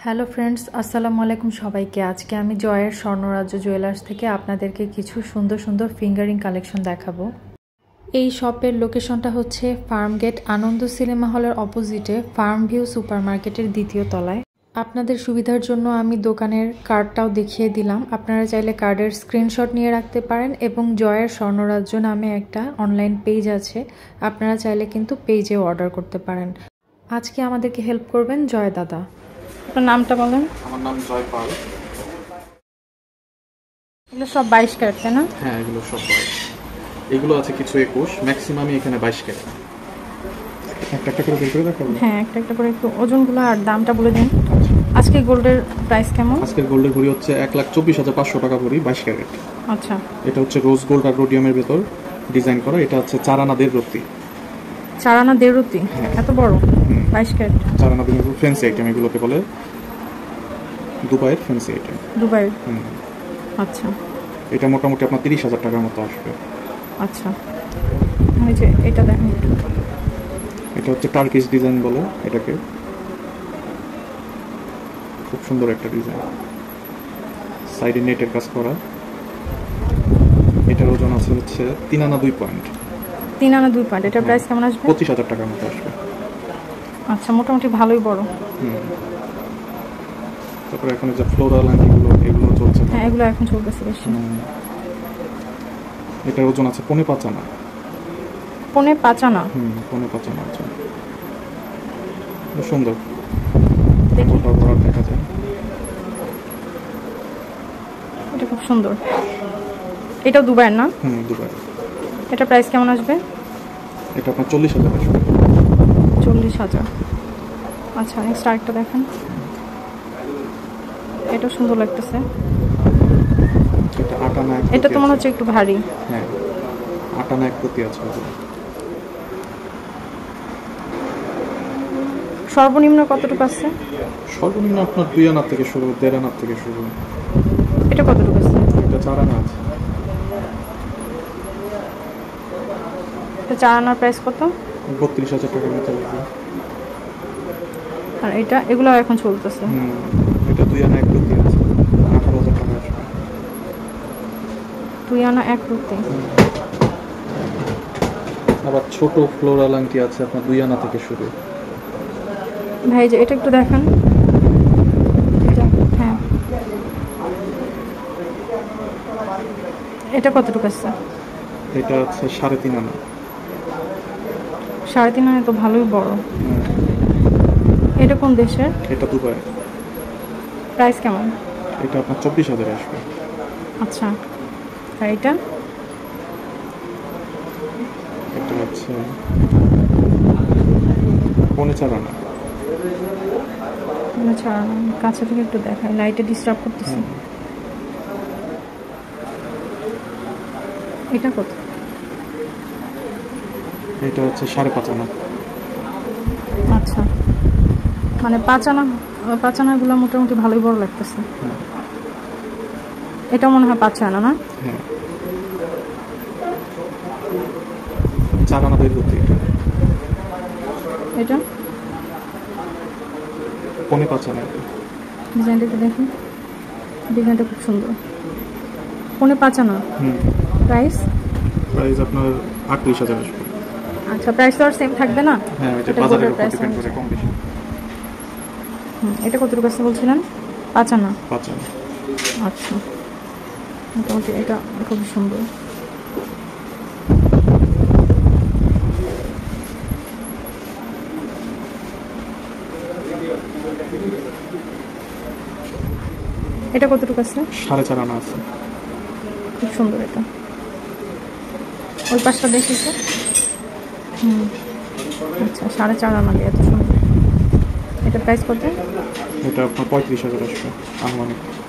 Hello friends, আসসালামু আলাইকুম সবাইকে। আজকে আমি জয়ের স্বর্ণরাজ্য জুয়েলার্স থেকে আপনাদেরকে কিছু সুন্দর সুন্দর ফিঙ্গারিং কালেকশন দেখাবো। এই শপের লোকেশনটা হচ্ছে ফার্মগেট আনন্দ সিনেমা হলের অপোজিটে ফার্ম ভিউ সুপার মার্কেটের দ্বিতীয় তলায়। আপনাদের সুবিধার জন্য আমি দোকানের কার্ডটাও দেখিয়ে দিলাম। আপনারা চাইলে কার্ডের স্ক্রিনশট নিয়ে রাখতে পারেন এবং জয়ের স্বর্ণরাজ্য নামে একটা অনলাইন পেজ আছে, আপনারা চাইলে কিন্তু পেজেও অর্ডার করতে পারেন। আজকে আমাদেরকে হেল্প করবেন জয় দাদা। আপনার নামটা বলেন। আমার নাম জয় পাল। এগুলো সব 22 ক্যারেট, তাই না? হ্যাঁ, এগুলো সব 22। এগুলো আছে কিছু 21, ম্যাক্সিমামই এখানে 22 ক্যারেট। একটা একটা করে বের করে দেখাবো। হ্যাঁ, একটা একটা করে একটু ওজনগুলো আর দামটা বলে দিন। আজকে গোল্ডের প্রাইস কেমন? আজকের গোল্ডের ভরি হচ্ছে 1,24,500 টাকা ভরি, 22 ক্যারেট। আচ্ছা, এটা হচ্ছে রোজ গোল্ড আর রোডিয়ামের ভেতর ডিজাইন করা। এটা হচ্ছে 4 আনা 1.5 রত্তি। 4 আনা 1.5 রত্তি? এত বড় 22 ক্যারেট? 4 আনা 1.5 ফ্যান্সি আইটেম এগুলোকে বলে, দুবাইয়ের ফ্যান্সি আইটেম। দুবাইয়ের? আচ্ছা, এটা মোটামুটি আপনার 30,000 টাকার মতো আসবে। আচ্ছা, এই যে এটা দেখেন, এটা হচ্ছে টার্কিশ ডিজাইন বলে এটাকে, খুব সুন্দর একটা ডিজাইন, সাইডে নেটের কাজ করা। এটার ওজন আছে হচ্ছে 3 আনা 2 পয়েন্ট। 3 আনা 2 পয়েন্ট। এটার প্রাইস কেমন আসবে? 25,000 টাকার মতো আসবে। আচ্ছা, মোটামুটি ভালোই বড়। তারপরে এখন যে ফ্লোরাল এগুলো চলছে। হ্যাঁ, এগুলো এখন চলতেছে বেশি। এটার ওজন আছে 5.5 আনা। 5.5 আনা? 5.5 আনা ওজন। সুন্দর দেখি, দেখা যায়। এটা খুব সুন্দর। এটাও দুবাইয়ের না? দুবাই। এটা প্রাইস কেমন আসবে? এটা আপনার 40,000 আসবে। 40,000। আচ্ছা, নেক্সট আরেকটা দেখেন, এটা সুন্দর লাগতেছে। এটা 8 আনা। এটা তো মনে হচ্ছে একটু ভারী। হ্যাঁ, 8 আনা 1 প্রতি আছে। সর্বনিম্ন কতটুকু আছে? সর্বনিম্ন আপনার 2 আনা থেকে শুরু, 1.5 আনা থেকে শুরু। এটা কতটুকু আছে? এটা 4 আনা আছে। এটা 4 আনার প্রাইস কত? 32,000 টাকার মতো লাগবে। আর এগুলো এখন চলতেছে। এটা 2 আনা 1 প্রতি আছে, 18,000 টাকা আসবে। 2 আনা 1 প্রতি। আবার ছোট ফ্লোরাল আংটি আছে আপনার 2 আনা থেকে শুরু। ভাই, যে এটা একটু দেখেন। হ্যাঁ, এটা কতটুকু আছে? এটা আছে 3.5 আনা। 3.5 আনা তো ভালোই বড়। এটা কোন দেশের? এটা দুবাই। প্রাইস কেমন? এটা আপনার 24,000 আসবে। আচ্ছা, আর এটা? এটা হচ্ছে 4.5 আনা। আচ্ছা, কাছে থেকে একটু দেখাই, লাইটে ডিস্টার্ব করতেছে। এটা কত? এটা হচ্ছে 5.5 আনা। আচ্ছা, মানে 5 আনাগুলো মোটামুটি ভালোই বড় লাগতেছে। এটা মনে হয় 5 আনা না? হ্যাঁ, 4 আনা 2 প্রতি। এটা 5.5 আনা। ডিজাইনটা একটু দেখি, ডিজাইনটা খুব সুন্দর। 5.5 আনা। প্রাইস আপনার 38,000 আসবে। আচ্ছা, প্রাইস তো আর সেম থাকবে না? হ্যাঁ, এটা বাজারের উপর ডিপেন্ড করে কম বেশি। এটা কতটুকু আছে বলছিলেন? 5 আনা। 5 আনা। আচ্ছা, মোটামুটি এটা খুব সুন্দর। এটা কতটুকু আছে? 4.5 আনা আছে। খুব সুন্দর এটা। ওই পাশটা দেখেছে। আচ্ছা, 4.5 আনা এত সুন্দর। এটা প্রাইস কত? এটা আপনার 35,000 আসবে আনুমানিক।